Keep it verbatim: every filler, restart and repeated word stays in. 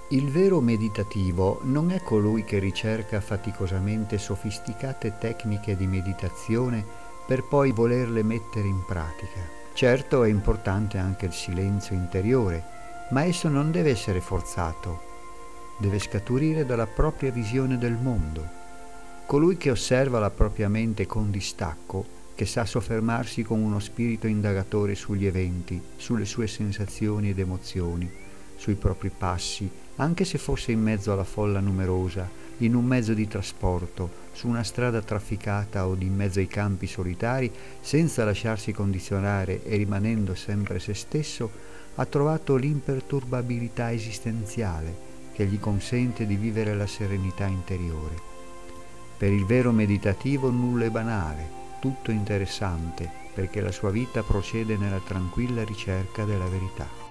Il vero meditativo non è colui che ricerca faticosamente sofisticate tecniche di meditazione per poi volerle mettere in pratica. Certo, è importante anche il silenzio interiore, ma esso non deve essere forzato, deve scaturire dalla propria visione del mondo. Colui che osserva la propria mente con distacco, che sa soffermarsi con uno spirito indagatore sugli eventi, sulle sue sensazioni ed emozioni, sui propri passi, anche se fosse in mezzo alla folla numerosa, in un mezzo di trasporto, su una strada trafficata o in mezzo ai campi solitari, senza lasciarsi condizionare e rimanendo sempre se stesso, ha trovato l'imperturbabilità esistenziale che gli consente di vivere la serenità interiore. Per il vero meditativo nulla è banale, tutto interessante, perché la sua vita procede nella tranquilla ricerca della verità.